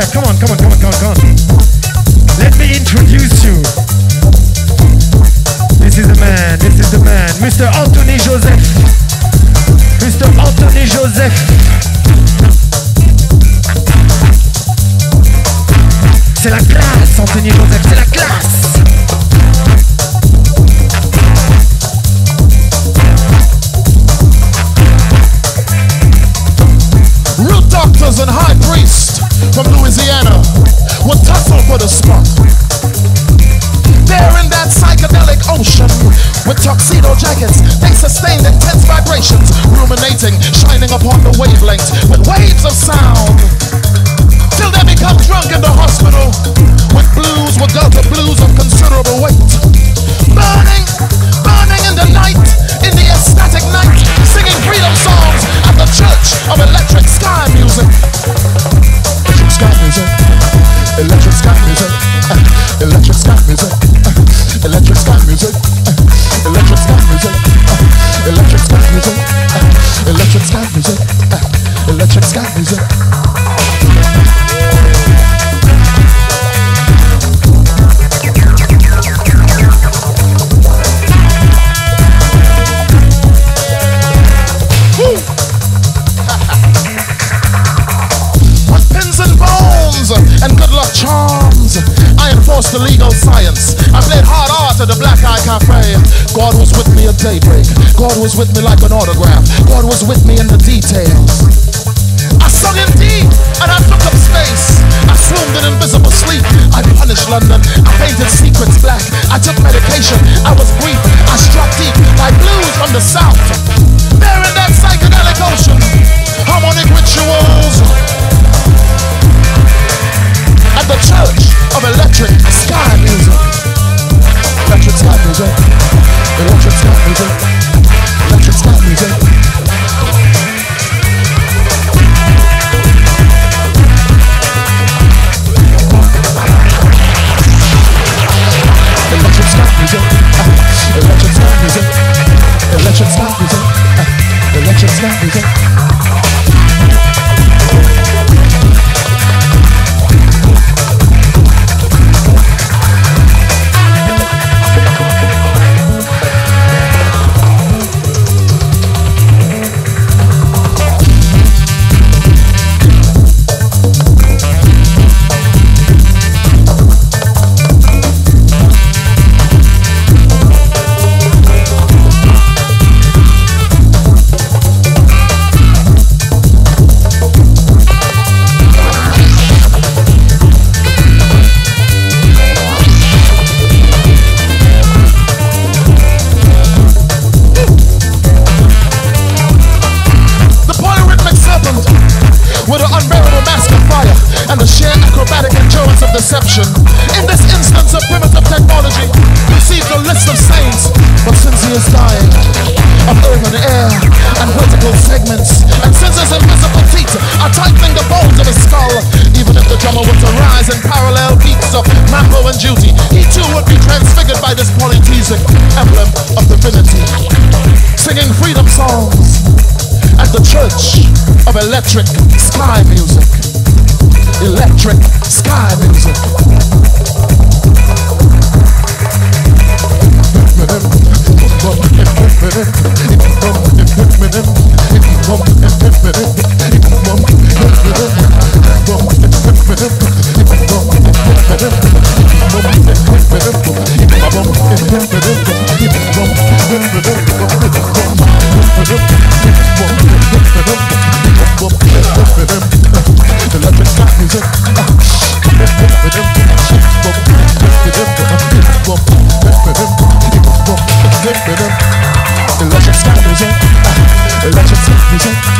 Yeah, come on. Let me introduce you. This is the man, Mr. Anthony Joseph. Mr. Anthony Joseph. C'est la classe, Anthony Joseph, c'est la classe. Root doctors and high priests from Louisiana would tussle for the spot. They're in that psychedelic ocean with tuxedo jackets. They sustain intense vibrations, ruminating, shining upon the wavelengths with waves of sound. Till they become drunk in the hospital with blues, with delta blues of considerable weight. Burning in the night, in the ecstatic night, singing freedom songs at the Church of Electric Sky Music. Electric Sky Music. Electric Sky Music. Electric Sky Music. Electric Sky Music. Electric Sky Music. Electric Sky Music. Electric Sky Music. Electric Sky Music. And good luck charms, I enforced the legal science. I played hard art at the Black Eye Cafe. God was with me at daybreak. God was with me like an autograph. God was with me in the details. I sung in deep and I took up space. I swooned in invisible sleep. I punished London. I painted secrets black. I took medication. I was brief. I struck deep like blues from the south. There in that psychedelic ocean, harmonic rituals. At the Church of Electric Sky Music. Electric Sky Music. Electric Sky Music. Electric Sky Music. Electric Sky Music. Electric Sky Music. Electric Sky Music. Electric Sky Music. Deception. In this instance of primitive technology, receives a list of saints, but since he is dying of earth and air and vertical segments, and since his invisible teeth are tightening the bones of his skull, even if the drummer were to rise in parallel beats of mambo and duty, he too would be transfigured by this polytheistic emblem of divinity, singing freedom songs at the Church of Electric Sky Music. Electric Sky Music. Electric Sky Music. Electric Sky Music. Electric Sky Music.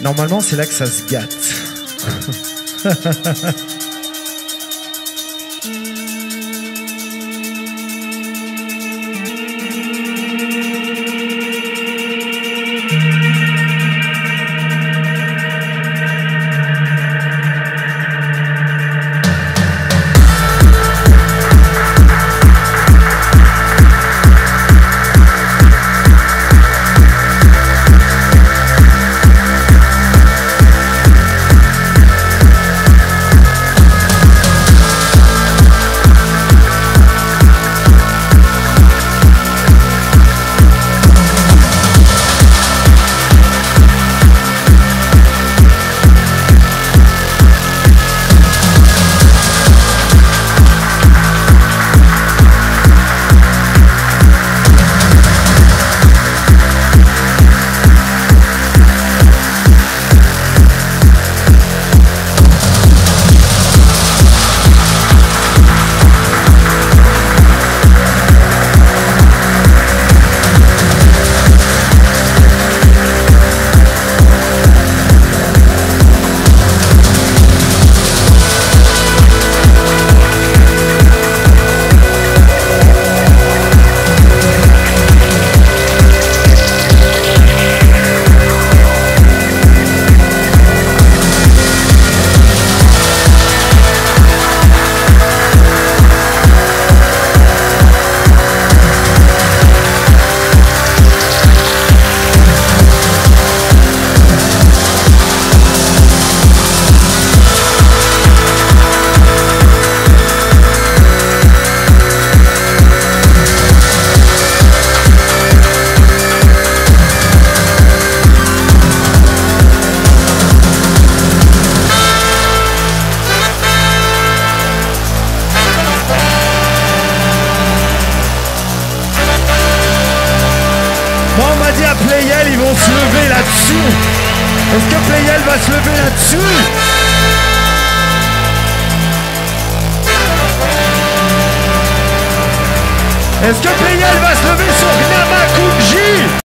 Normalement, c'est là que ça se gâte. Bon, on m'a dit à Playel, ils vont se lever là-dessus. Est-ce que Playel va se lever là-dessus? Est-ce que Playel va se lever sur Namakunji?